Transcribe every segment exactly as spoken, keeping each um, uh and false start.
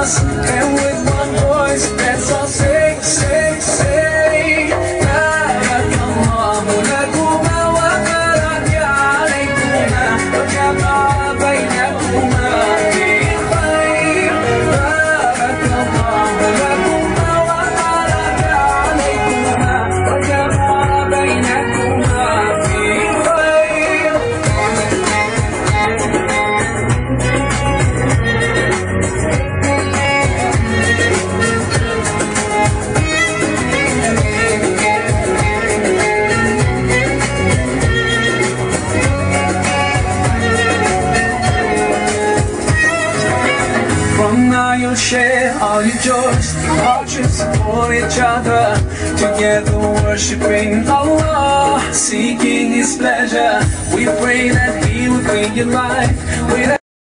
us, and with one voice, let's all say, say, say, Barakallahu lakuma wa baraka alaykuma wa jama'a baynakuma fi khayr. Barakallahu lakuma wa baraka alaykuma wa jama'a baynakuma fi khayr. From now you'll share all your joys, hardships for each other. Together worshipping Allah, seeking His pleasure. We pray that He will bring your life with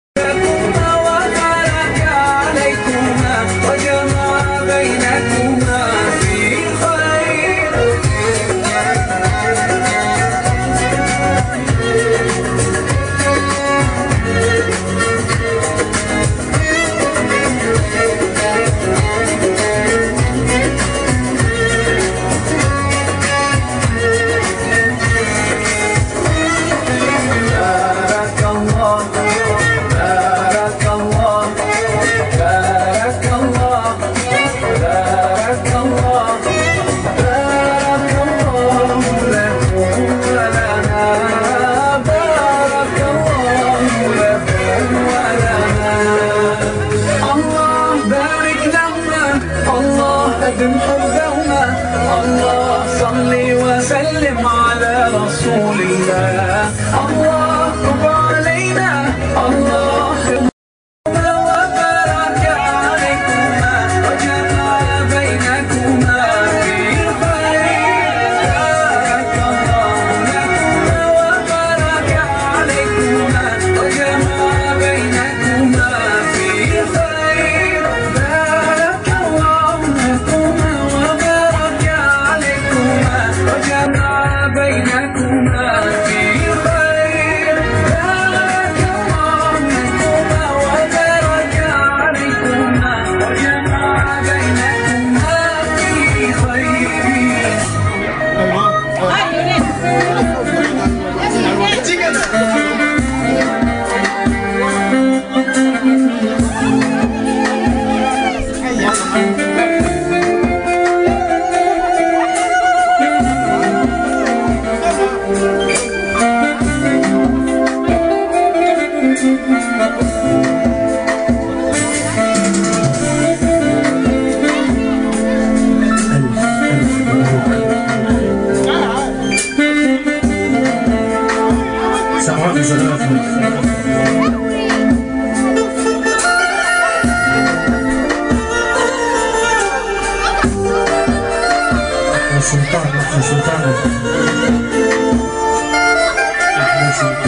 الله صل وسلم على رسول الله. الله تب علينا الله وبارك عليكما وجمع بينكما في خير. بارك الله لكما وبارك عليكما وجمع بينكما في خير. بارك الله لكما وبارك عليكما وجمع بينكما في خير. بارك الله لكما وبارك عليكما وجمع بينكما في خير. سلطان أحلى سلطان أحلى سلطان.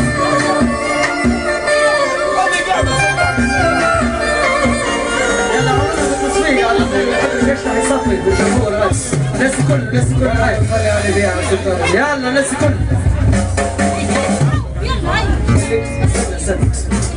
يلا عمرنا بالتصفيق على ليش راح يصفي بالجمهور بس. الناس الكل الناس الكل هاي خلي علي بيها سلطان. يلا الناس الكل. استنى استنى.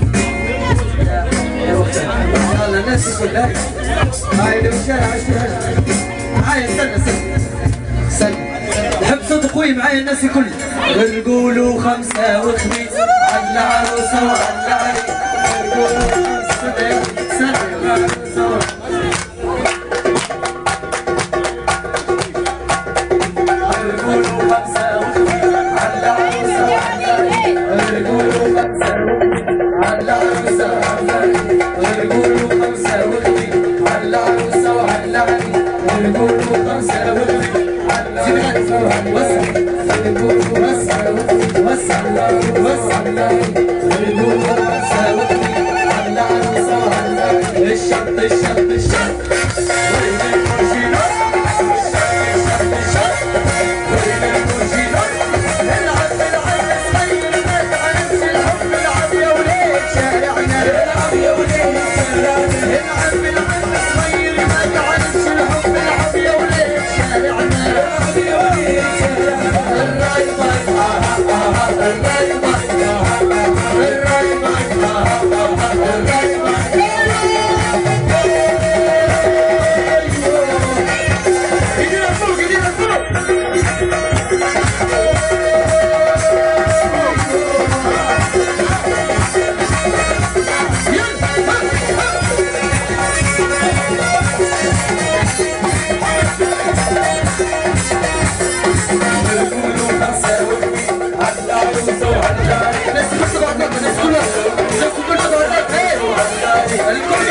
يا وقتها. يلا الناس الكل هاي. هاي اللي بالشارع عشرة. هاي استنى استنى. نحب صوت قوي معايا الناس الكل. ونقولوا خمسة وخميس على العروسة وعلى العريس. ونقولوا خمسة سنة العروسة ونقولوا خمسة وخميس على العروسة وعلى العريس. ونقولوا خمسة على العروسة وعلى العريس. ونقولوا خمسة وخميس على العروسة وعلى العريس. ونقولوا خمسة وخميس الشط الشط الشط Right,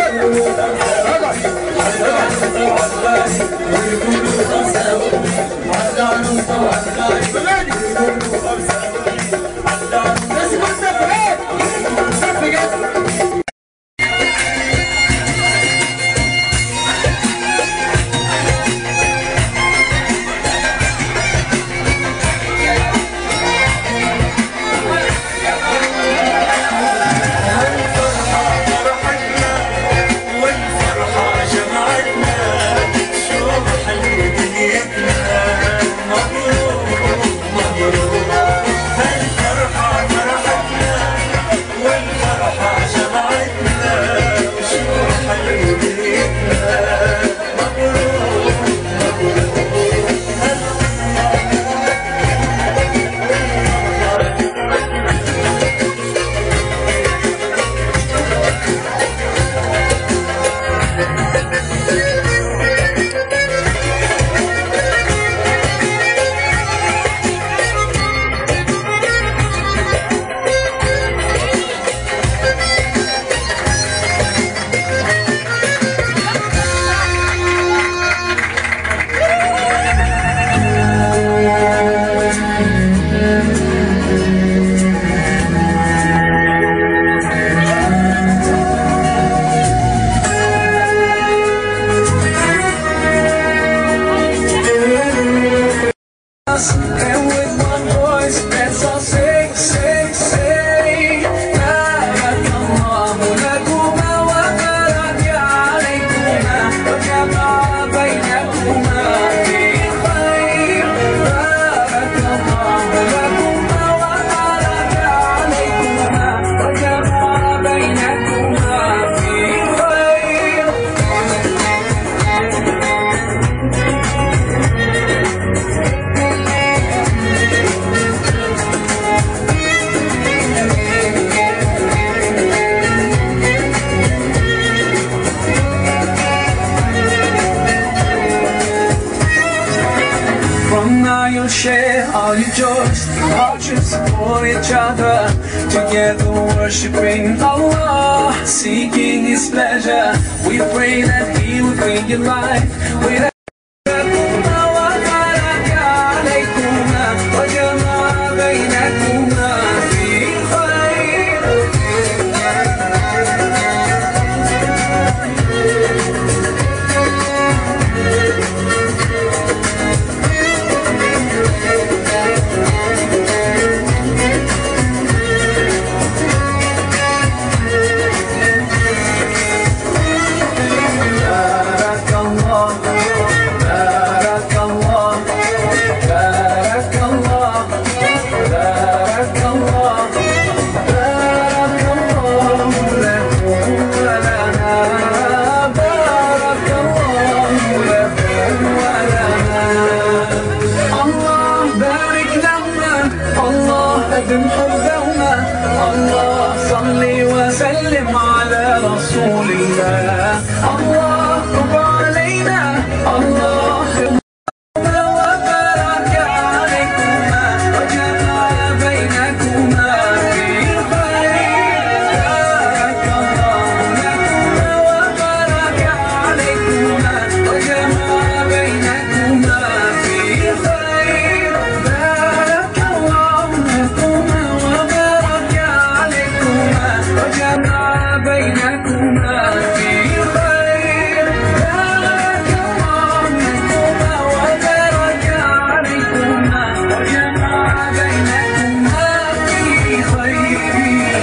And with one voice, let's all say, say, say بارك الله لكما وبارك عليكما وجمع بينكما في خير. بارك الله لكما وبارك عليكما وجمع بينكما في خير. From now you'll share all your joys, all you support each other, together worshiping Allah, seeking His pleasure. We pray that He will bring your life with حبهما. الله صل وسلم على رسول الله. الله تب علينا. الله وبارك عليكما وجمع بينكما في خير. بارك الله لكما وبارك عليكما وجمع بينكما في خير. بارك الله لكما وبارك عليكما وجمع بينكما في خير. بارك الله لكما وبارك عليكما وجمع بينكما في خير.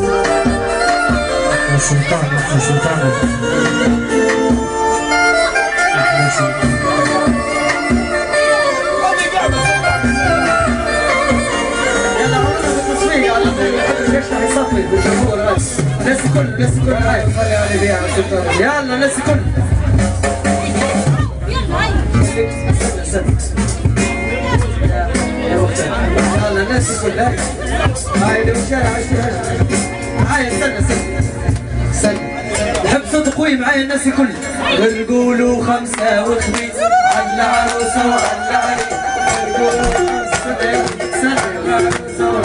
سلطان سلطان شحال صافي بالجمهور هاي الناس الكل الناس الكل هاي يلا الناس الكل يلا الناس الكل هاي هاي اللي بالشارع هاي استنى استنى استنى نحب صوت قوي معايا الناس الكل نقولوا خمسة وخميس على العروسة وعلى العريس نقولوا خمسة سنة العروسة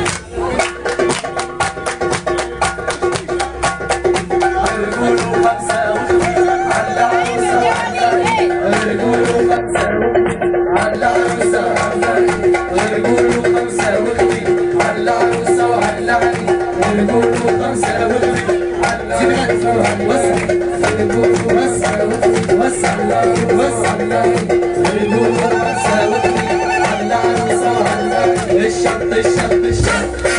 الشط الشط الشط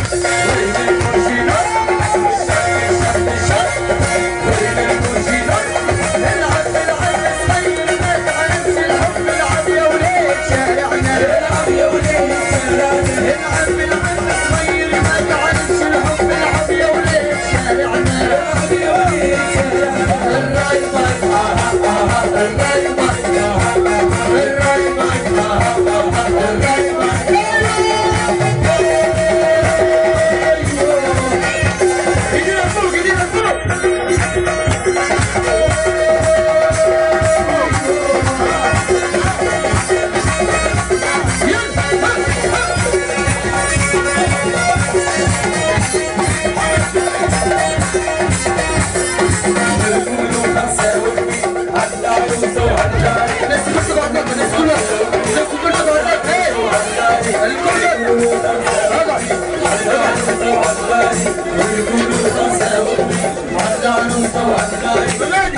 Let's go.